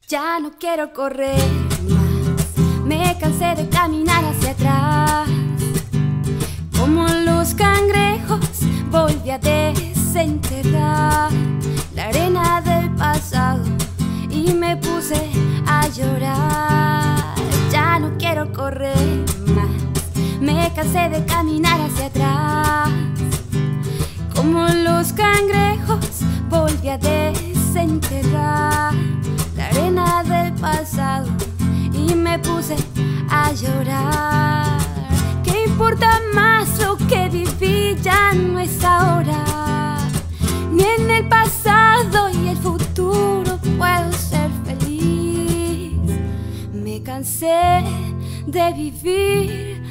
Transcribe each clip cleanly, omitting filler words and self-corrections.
Ya no quiero correr más, me cansé de caminar hacia atrás. Como los cangrejos volví a desenterrar la arena del pasado y me puse a llorar. Ya no quiero correr más, me cansé de caminar hacia atrás. Como los cangrejos volví a desenterrar la arena del pasado y me puse a llorar. ¿Qué importa más lo que viví? Ya no es ahora, ni en el pasado y el futuro puedo ser feliz. Me cansé de vivir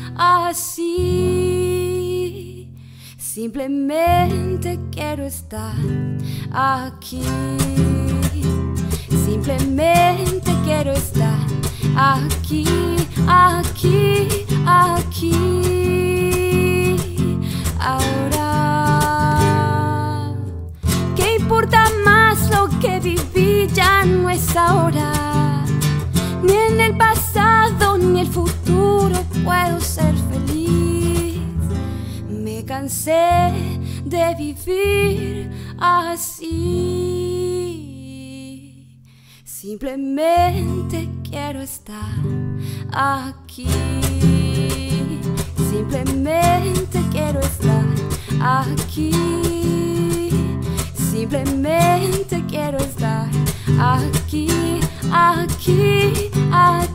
así. Simplemente quiero estar aquí. Simplemente quiero estar aquí, aquí, aquí, ahora. ¿Qué importa más lo que viví? Ya no es ahora, ni en el pasado ni el futuro puedo ser feliz. Me cansé de vivir así. Simplemente quiero estar aquí. Simplemente quiero estar aquí. Simplemente quiero estar aquí, aquí, aquí.